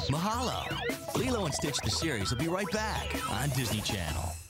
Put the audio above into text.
Mahalo. Lilo and Stitch the series will be right back on Disney Channel.